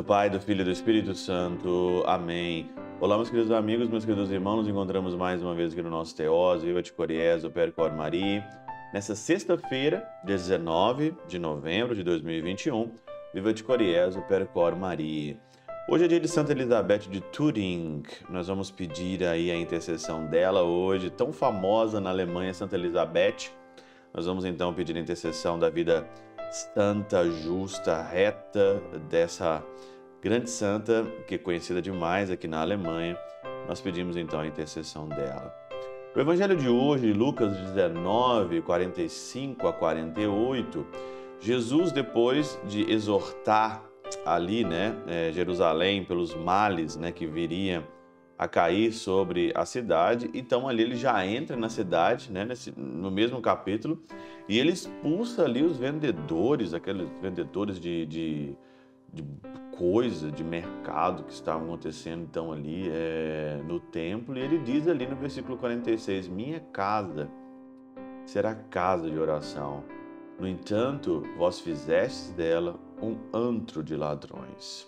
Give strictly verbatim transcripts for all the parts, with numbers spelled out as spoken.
Pai, do Filho e do Espírito Santo. Amém. Olá, meus queridos amigos, meus queridos irmãos, nos encontramos mais uma vez aqui no nosso Teós, Viva de Coriés, o Percor Maria. Nessa sexta-feira, dezenove de novembro de dois mil e vinte e um, Viva de Coriés, o Percor Maria. Hoje é dia de Santa Elizabeth de Turing. Nós vamos pedir aí a intercessão dela hoje, tão famosa na Alemanha, Santa Elizabeth. Nós vamos então pedir a intercessão da vida santa, justa, reta dessa grande santa, que é conhecida demais aqui na Alemanha. Nós pedimos então a intercessão dela. O evangelho de hoje, Lucas dezenove, quarenta e cinco a quarenta e oito, Jesus, depois de exortar ali, né, Jerusalém pelos males, né, que viriam a cair sobre a cidade, então ali ele já entra na cidade, né, nesse, no mesmo capítulo, e ele expulsa ali os vendedores, aqueles vendedores de, de, de coisa, de mercado que estavam acontecendo então ali é, no templo, e ele diz ali no versículo quarenta e seis, minha casa será casa de oração, no entanto, vós fizestes dela um antro de ladrões.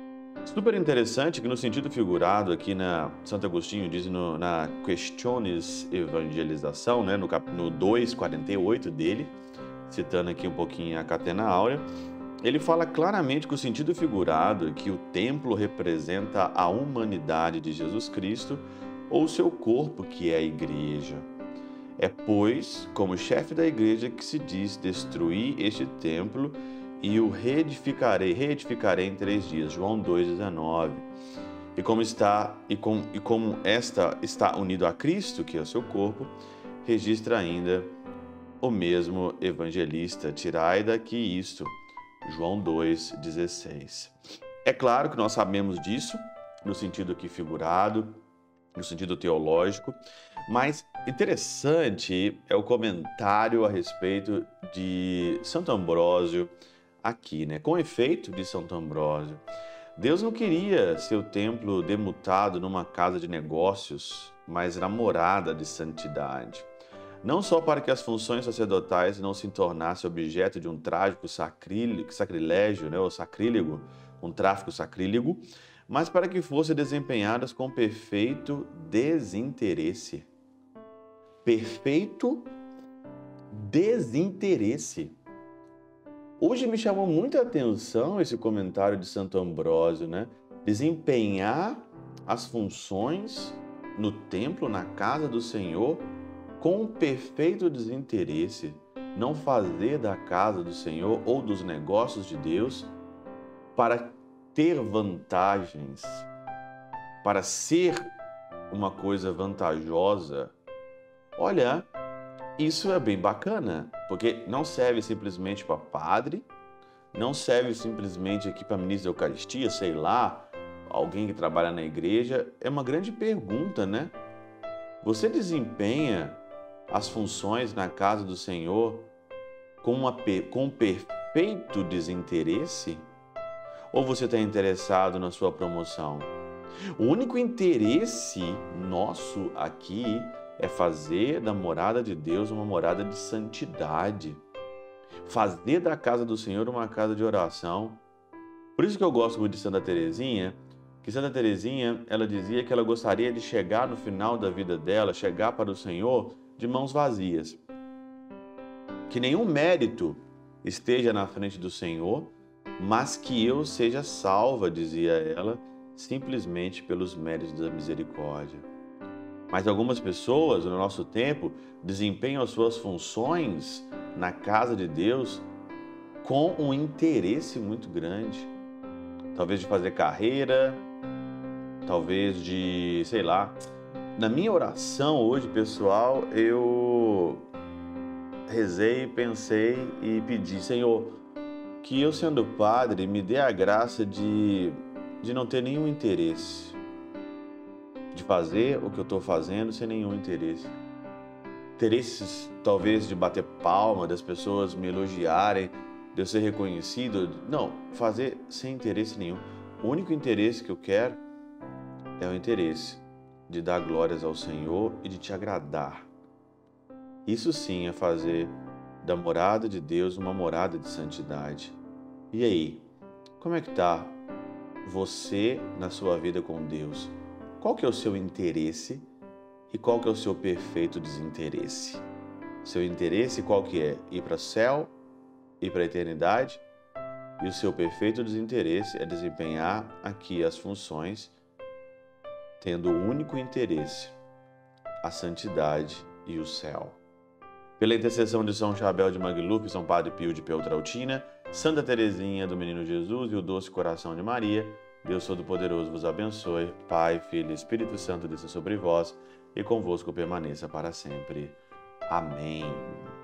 Super interessante que no sentido figurado aqui na Santo Agostinho diz no, na Questiones Evangelização, né, no, no dois, quarenta e oito dele, citando aqui um pouquinho a Catena Áurea, ele fala claramente que o sentido figurado é que o templo representa a humanidade de Jesus Cristo ou seu corpo, que é a igreja. É, pois, como chefe da igreja que se diz destruir este templo e o reedificarei, reedificarei em três dias, João dois, dezenove. E como está e, com, e como esta está unido a Cristo, que é o seu corpo, registra ainda o mesmo evangelista, tirai daqui isto, João dois, dezesseis. É claro que nós sabemos disso, no sentido aqui figurado, no sentido teológico, mas interessante é o comentário a respeito de Santo Ambrósio aqui, né? Com efeito de Santo Ambrósio, Deus não queria seu templo demutado numa casa de negócios, mas na morada de santidade. Não só para que as funções sacerdotais não se tornassem objeto de um trágico sacrilégio, né, ou sacrílego, um tráfico sacrílego, mas para que fossem desempenhadas com perfeito desinteresse. Perfeito desinteresse. Hoje me chamou muita atenção esse comentário de Santo Ambrósio, né? Desempenhar as funções no templo, na casa do Senhor, com perfeito desinteresse. Não fazer da casa do Senhor ou dos negócios de Deus para ter vantagens, para ser uma coisa vantajosa. Olha, isso é bem bacana, porque não serve simplesmente para padre, não serve simplesmente aqui para ministro da Eucaristia, sei lá, alguém que trabalha na igreja. É uma grande pergunta, né? Você desempenha as funções na casa do Senhor com, uma, com um perfeito desinteresse? Ou você está interessado na sua promoção? O único interesse nosso aqui é fazer da morada de Deus uma morada de santidade. Fazer da casa do Senhor uma casa de oração. Por isso que eu gosto muito de Santa Teresinha, que Santa Teresinha, ela dizia que ela gostaria de chegar no final da vida dela, chegar para o Senhor de mãos vazias. Que nenhum mérito esteja na frente do Senhor, mas que eu seja salva, dizia ela, simplesmente pelos méritos da misericórdia. Mas algumas pessoas, no nosso tempo, desempenham as suas funções na casa de Deus com um interesse muito grande. Talvez de fazer carreira, talvez de, sei lá. Na minha oração hoje, pessoal, eu rezei, pensei e pedi, Senhor, que eu, sendo padre, me dê a graça de, de não ter nenhum interesse, de fazer o que eu estou fazendo sem nenhum interesse. Interesses, talvez, de bater palma, das pessoas me elogiarem, de eu ser reconhecido. Não, fazer sem interesse nenhum. O único interesse que eu quero é o interesse de dar glórias ao Senhor e de te agradar. Isso sim é fazer da morada de Deus uma morada de santidade. E aí, como é que está você na sua vida com Deus? Qual que é o seu interesse e qual que é o seu perfeito desinteresse? Seu interesse qual que é? Ir para o céu? Ir para a eternidade? E o seu perfeito desinteresse é desempenhar aqui as funções, tendo o único interesse, a santidade e o céu. Pela intercessão de São Chabel de Mangluf, São Padre Pio de Peltrautina, Santa Teresinha do Menino Jesus e o Doce Coração de Maria, Deus Todo-Poderoso vos abençoe, Pai, Filho e Espírito Santo desça sobre vós e convosco permaneça para sempre. Amém.